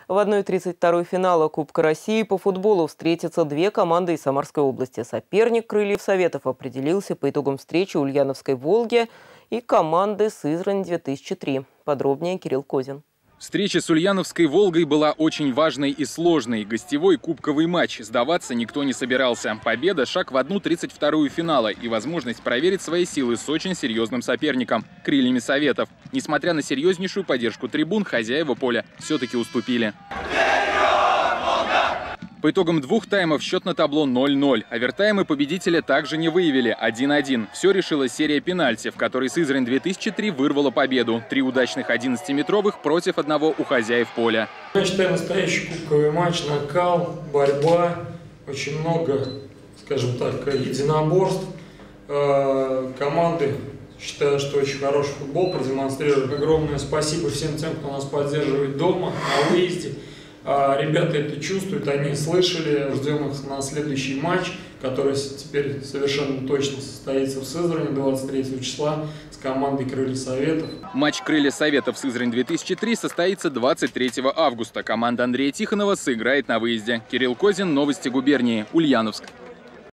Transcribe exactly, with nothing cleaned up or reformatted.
В одной тридцать второй финала Кубка России по футболу встретятся две команды из Самарской области. Соперник «Крыльев Советов» определился по итогам встречи Ульяновской «Волги» и команды Сызрань две тысячи три. Подробнее Кирилл Козин. Встреча с Ульяновской «Волгой» была очень важной и сложной. Гостевой кубковый матч. Сдаваться никто не собирался. Победа – шаг в одну тридцать вторую финала и возможность проверить свои силы с очень серьезным соперником – «Крыльями Советов». Несмотря на серьезнейшую поддержку трибун, хозяева поля все-таки уступили. По итогам двух таймов счет на табло ноль ноль. Овертаймы победителя также не выявили – один один. Все решила серия пенальти, в которой Сызрань две тысячи три вырвала победу. Три удачных одиннадцатиметровых против одного у хозяев поля. Я считаю, настоящий кубковый матч, накал, борьба, очень много, скажем так, единоборств. Команды, считаю, что очень хороший футбол продемонстрировали. Огромное спасибо всем тем, кто нас поддерживает дома, на выезде. Ребята это чувствуют, они слышали, ждем их на следующий матч, который теперь совершенно точно состоится в Сызрани двадцать третьего числа с командой «Крылья Советов». Матч «Крылья Советов» Сызрань две тысячи три состоится двадцать третьего августа. Команда Андрея Тихонова сыграет на выезде. Кирилл Козин, новости губернии, Ульяновск.